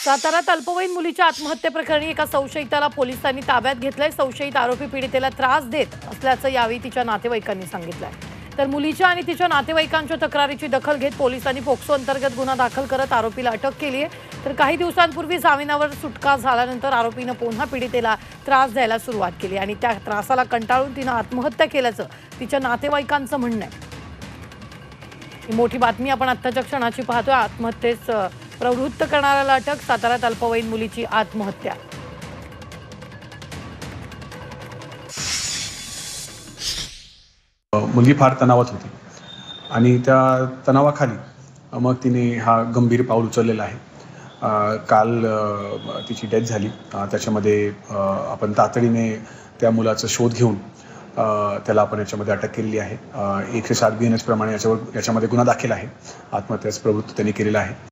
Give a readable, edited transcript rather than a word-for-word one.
साताऱ्यात अल्पवयीन मुलीच्या आत्महत्येप्रकरणी एका संशयिताला पोलिसांनी ताब्यात घेतलंय। संशयित आरोपी पीडितेला त्रास देत असल्याचं यावेळी तिच्या नातेवाईकांनी सांगितलंय। तर मुलीच्या आणि तिच्या नातेवाईकांच्या तक्रारीची दखल घेत पोलिसांनी पोक्सो अंतर्गत गुन्हा दाखल करत आरोपीला अटक केली आहे। तर काही दिवसांपूर्वी जामिनावर सुटका झाल्यानंतर आरोपीनं पुन्हा पीडितेला त्रास द्यायला सुरुवात केली आणि त्या त्रासाला कंटाळून तिनं आत्महत्या केल्याचं तिच्या नातेवाईकांचं म्हणणं आहे। ही मोठी बातमी आपण आत्ताच्या क्षणाची पाहतोय। आत्महत्येस प्रवृत्त करणाऱ्याला अटक। साताऱ्यात अल्पवयीन मुलीची आत्महत्या। मुलगी फार तणावात होती आणि त्या तणावाखाली मग तिने हा गंभीर पाऊल उचललेला आहे। काल तिची डेथ झाली। त्याच्यामध्ये आपण तातडीने त्या मुलाचा शोध घेऊन त्याला आपण याच्यामध्ये अटक केलेली आहे। 107 BNS प्रमाणे याच्यामध्ये गुन्हा दाखल आहे। आत्महत्येस प्रवृत्त त्यांनी केलेला आहे।